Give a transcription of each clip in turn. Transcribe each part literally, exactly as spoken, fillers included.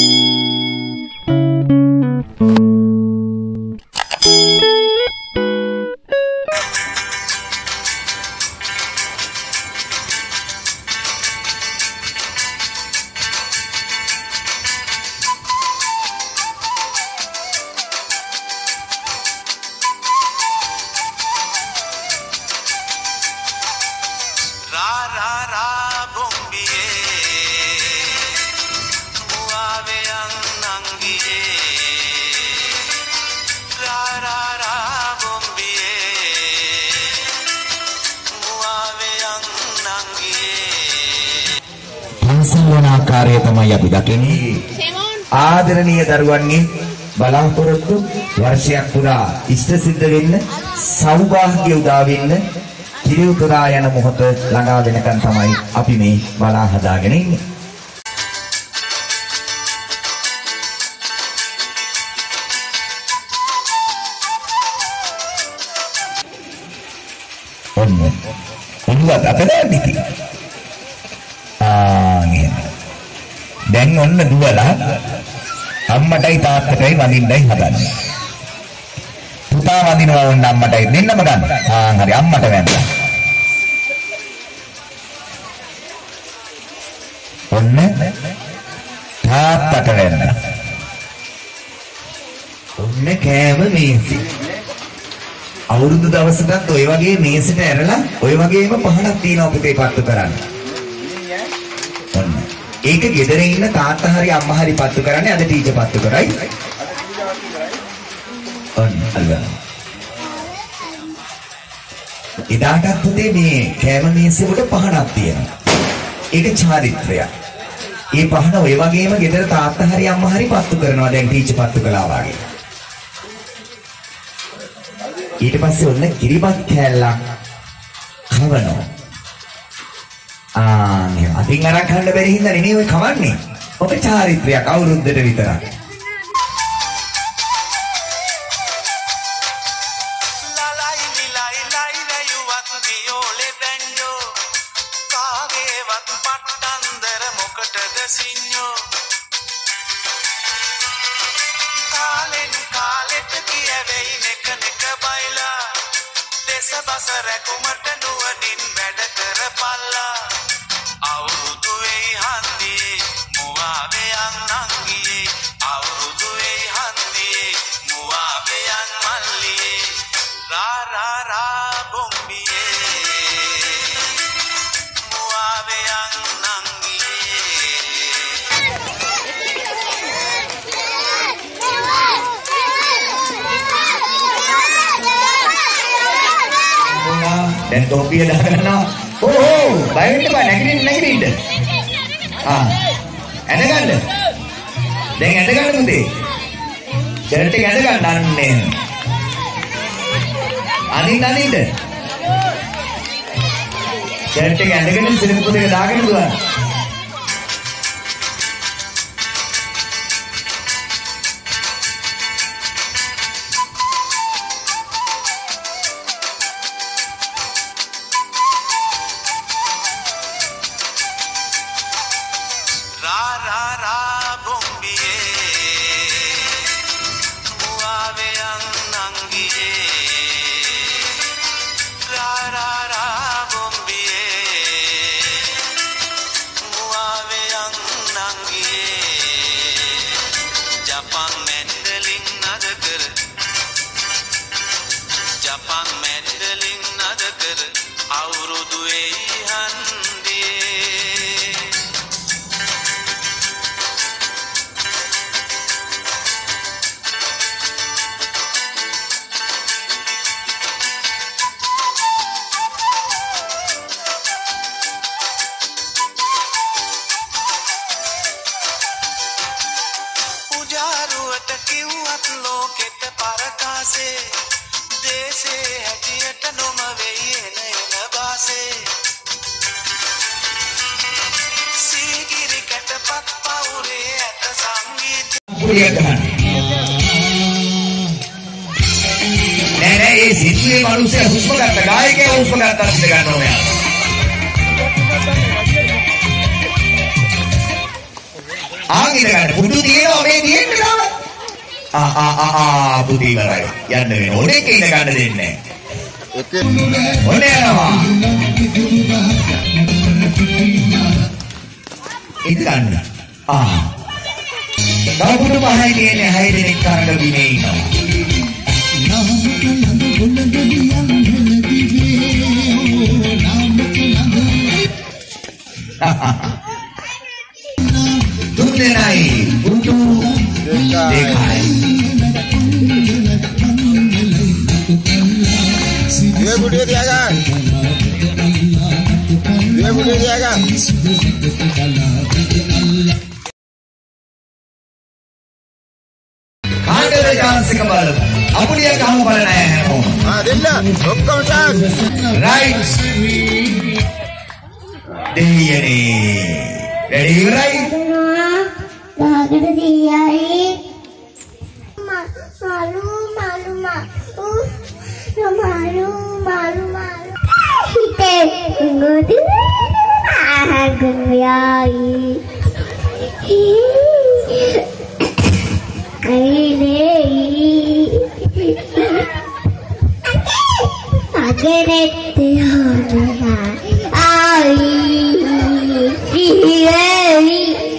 ආකාරය තමයි අපි දකින්නේ. ආදරණීය දරුවන්ගේ බලාපොරොත්තු වර්ෂයක් පුරා ඉෂ්ට සිද්ධ වෙන්න, සෞභාග්‍ය උදා වෙන්න, කිරියුතරා යන මොහොත ළඟා වෙනකන් තමයි අපි මේ බලා හදාගෙන ඉන්නේ. ඔන්න ඔන්නවත් අපදාන්නේ. ආ නේ. දැන් ඔන්න දුවලා අම්මටයි තාත්තටයි වඳින්නයි හදන්නේ. පුතා වඳිනවා ඔන්න අම්මටයි දෙන්නම ගන්න. ආ හරි අම්මට වැඳලා. ඔන්න තාත්තට වැඳලා. ඔන්න කෑම මේසි. අවුරුදු දවසකට ඔය වගේ මේසෙට ඇරලා ඔය වගේම පහනක් තියෙනවා පුතේ පත්තු කරන්න. ඔන්න ඒක ගෙදර ඉන්න තාත්තා හරි අම්මා හරි පත්තු කරන්නේ අද ටීචර් පත්තු කරයි. ඔන්න අල්ලන්න. ඉදාටත් පුතේ මේ කෑම මේසෙ උඩ පහනක් තියෙනවා. ඒක චාරිත්‍රයක්. මේ පහන ඔය වගේම ගෙදර තාත්තා හරි අම්මා හරි පත්තු කරනවා දැන් ටීචර් පත්තු කළා වගේ. ඊට පස්සේ ඔන්න කිරිබත් කෑල්ලක් කවනවා. ආ නේ අතින් අරන් ගන්න බැරි හින්දා නෙමෙයි ඔය කවන්නේ. ඔක චාරිත්‍රයක් අවුරුද්දට විතරක්. Dan topi dah kena. Oh, baik ni pak, naik ni naik ni. Ah, ada kan? Dengan ada kan nanti. Jadi ada kan dan ni. Ani nani deh. Jadi ada kan ni sini putih dah kan tu. Nenek ini sini manusia khusus kata gaya ke khusus kata dengan orang. ආන් ඉඳ ගන්න. පුදු තියෙනවා මේ තියෙන්නේ තාම. ආ ආ ආ ආ පුදු ඉවරයි. යන්න වෙන. ඔඩේක ඉඳ ගන්න දෙන්නේ නැහැ. ඔනේ යනවා. ඉඳ ගන්න. ආ. ගාපුඩු පහයි තියෙන්නේ හය දෙනෙක් තරඟ බිමේ ඉන්නවා. Tunai butuh dekai. Dia budaya dia kan? Dia budaya dia kan? Ada chance kembali. Apa dia kamu balik naik? Ah, dia hukum chance. Right. Dia ni. Ready, right? Lagu dia malu malu malu malu malu malu kita ngudi ah guyai ini agak tiada ai ini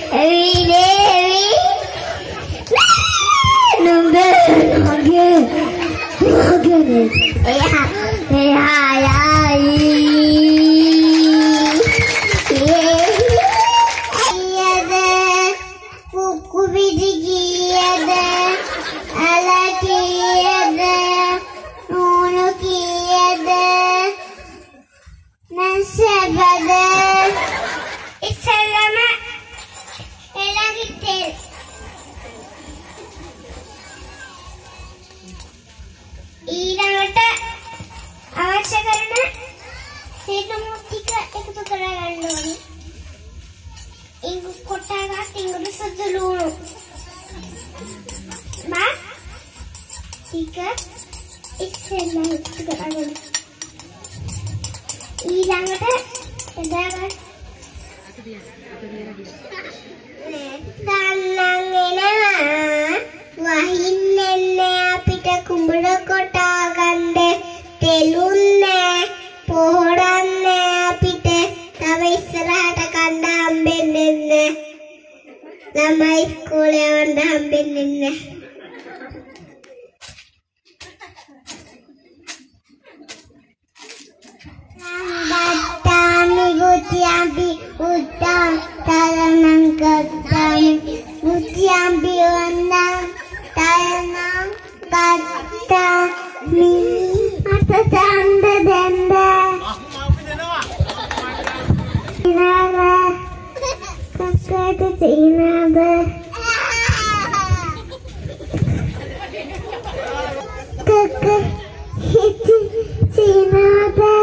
ඊළඟට අවශ්‍ය කරන සීතුමු ටික එකතු කරගන්න ඕනේ. ඉංගු කොටාගත් ඉංගුරු සුදු ලුණු. මා ටික ඉස්සෙල්ලා එකතු කරගන්න. ඊළඟට එදාගත් දන්නන් එනවා වහින්නේ අපිට කුඹුර කොටා ගන්න තෙලුන්නේ පොහොරන්නේ අපිට තව ඉස්සරහට කන්න හම්බෙන්නේ නැහැ. ළමයි ඉස්කෝලේ යන්න හම්බෙන්නේ නැහැ. Batami gutiambi utang talanang katami gutiambi wanang talanang katami mata tanda denda inara kakak itu inara kakak itu inara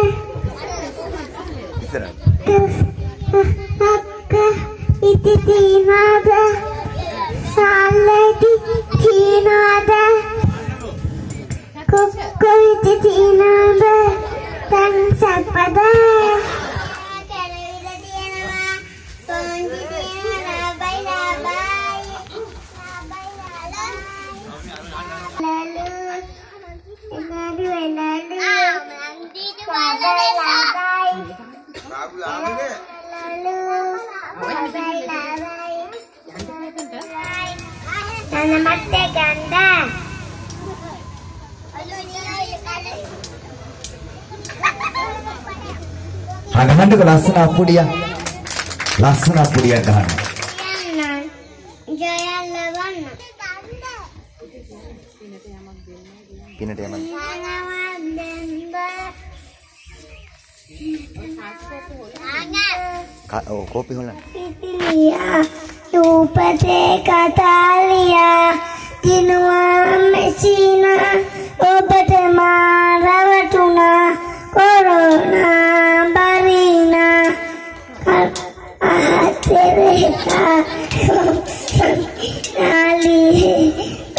itu tinada saladi tinada koko itu tinada dan sapada Namaste ganda. Hanaman ko lasana apudiya. Lasana apudiya gahan. Jayan lawanna. Pinate yaman. Ka oh kopi holan. Pipiliya. Tupate katalia tinua mesina obate maravatuna corona barina ahatereka ali